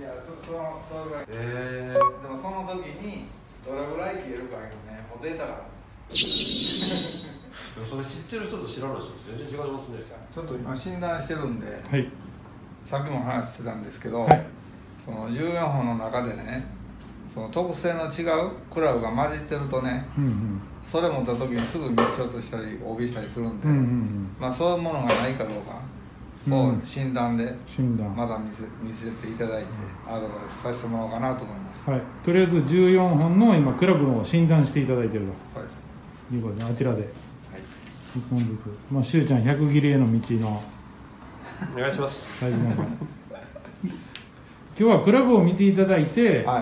それぐらい。でもその時にどれぐらい消えるかいうね、もうデータがあるんです。 それ知ってる人と知らない人全然違いますね。 ちょっと今診断してるんで、 はい、 さっきも話してたんですけど、 はい、 その14本の中でね、その特性の違うクラブが混じってるとね、それ持った時にすぐ密着したり OB したりするんで、まあそういうものがないかどうかを診断でまだ見せていただいてアドバイスさせてもらおうかなと思います。 はい、とりあえず14本の今クラブを診断していただいていると。 そうです。 いうことであちらで1本ずつ、まあしゅうちゃん100切りへの道のお願いします。 大事なの。今日はクラブを見ていただいて、 はい、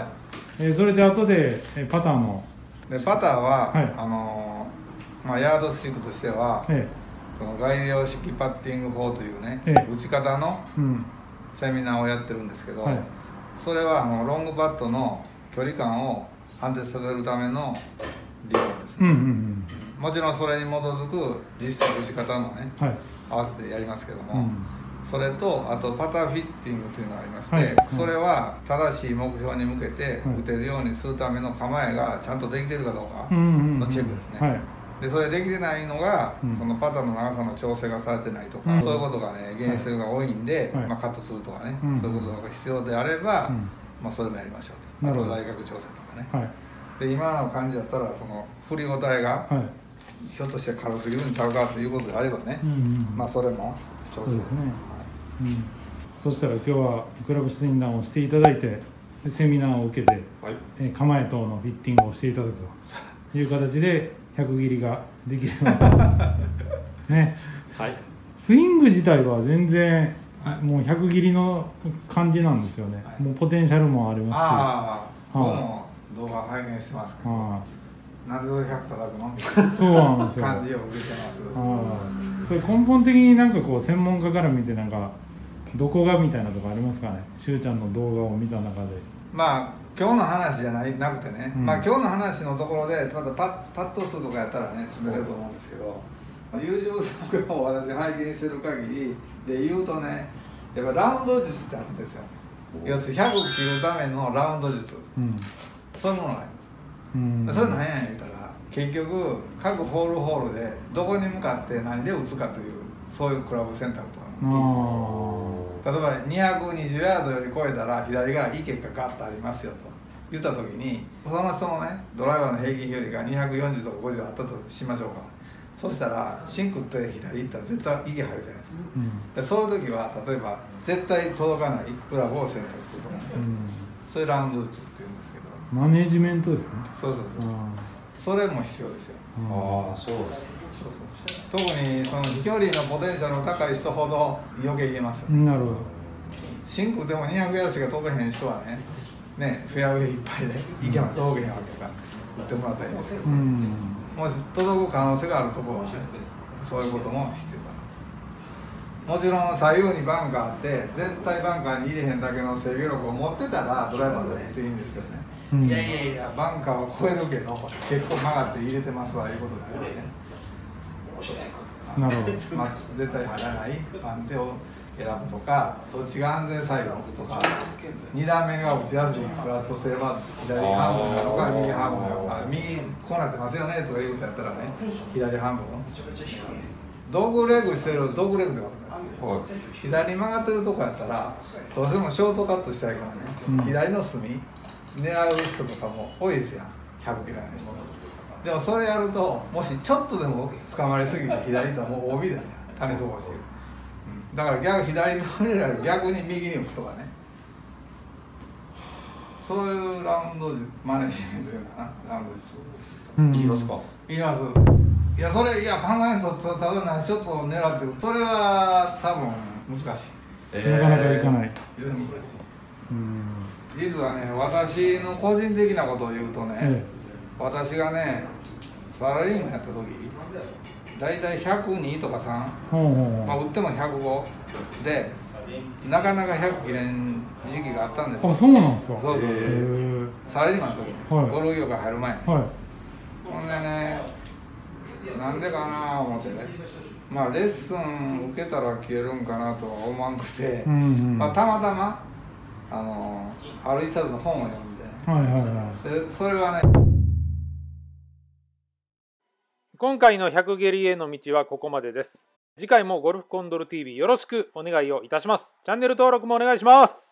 それで後でパターのでパターは、 はい、 まあ、ヤードスティックとしては、その概量式パッティング法というね、打ち方のセミナーをやってるんですけど、それはロングパットの距離感を安定させるための理論ですね。もちろんそれに基づく実際打ち方もね、合わせてやりますけども、それとあとパターフィッティングというのがありまして、それは正しい目標に向けて打てるようにするための構えがちゃんとできてるかどうかのチェックですね。でそれできてないのが、そのパターの長さの調整がされてないとか、そういうことがね原因するが多いんで、まあ、カットするとかね、そういうことが必要であれば、まあ、それもやりましょうと。あと大角調整とかね。で今の感じだったらその振り応えが、ひょっとして軽すぎるんちゃうかということであればね、まあそれも調整ですね。 そしたら今日はクラブ診断をしていただいてセミナーを受けて、構え等のフィッティングをしていただくという形で100切りができるね。スイング自体は全然もう100切りの感じなんですよね。もうポテンシャルもありますし。 僕も動画拝見してますけど、なんで100叩くのそうなんですよ。 感じを受けてます。 それ根本的になんかこう専門家から見てなんかどこがみたいなとこありますかね。しゅうちゃんの動画を見た中で。まあ今日の話じゃなくてね、まあ今日の話のところでただパッと数とかやったらね詰めれると思うんですけど、YouTube 動画を私拝見してる限りで言うとね、やっぱラウンド術ってあるんですよ。要するに100切るためのラウンド術、そういうものがあります。それ何や言うたら結局各ホールホールでどこに向かって何で打つかという、そういうクラブ選択とかの技術です。例えば220ヤードより超えたら左がいい結果がガッとありますよと言った時に、その人のねドライバーの平均距離が240とか50あったとしましょうか。そしたらシンクって左行ったら絶対息入るじゃないですか。でそういう時は例えば絶対届かないクラブを選択するとか、そういうラウンド打つっていうんですけど、 マネジメントですね。 そうそれも必要ですよ。特にその飛距離のポテンシャルの高い人ほど余計言えますよ。 なるほど。 シンクでも200ヤードしか飛べへん人はね、フェアウェイいっぱいで行けば届けへんわけだから打ってもらったらいいんですけど、もし届く可能性があるところは、そういうことも必要だな。もちろん左右にバンカーあって絶対バンカーに入れへんだけの制御力を持ってたらドライバーで打っていいんですけどね、いやバンカーは超えるけど結構曲がって入れてますわいうことだよね。 なるほど。 まあ、絶対入らない番手を選ぶとか、どっちが安全サイドとか、2段目が打ちやすいフラットすれば左半分なのか右半分なのか、右こうなってますよねとかいうことやったらね、左半分ドッグレッグしてるドッグレッグで分かるんですけど、左に曲がってるとこやったらどうしてもショートカットしたいからね、左の隅狙う人とかも多いですよ、100キロない人。でもそれやると、もしちょっとでも捕まりすぎて左行ったらもう OB ですよ、種飛ばしてる。だから左の船なら逆に右に打つとかね、そういうラウンドマネジメントかな、ラウンド術。 いきますか。 いきます。いやそれ考えんとただナイスショットを狙って、それは多分難しい。 なかなかいかない。 難しい。実はね、私の個人的なことを言うとね、私がねサラリーマンやった時だいたい102とか3、まあ打っても105でなかなか100切れん時期があったんですよ。 あ、そうなんですか。 そうサラリーマンの時、ゴルフ業界入る前に、ほんでね、なんでかな思ってね、まあレッスン受けたら消えるんかなとは思わんくて、まあたまたまある一冊の本を読んで、でそれがね。 今回の100蹴りへの道はここまでです。次回もゴルフコンドル TV よろしくお願いをいたします。チャンネル登録もお願いします。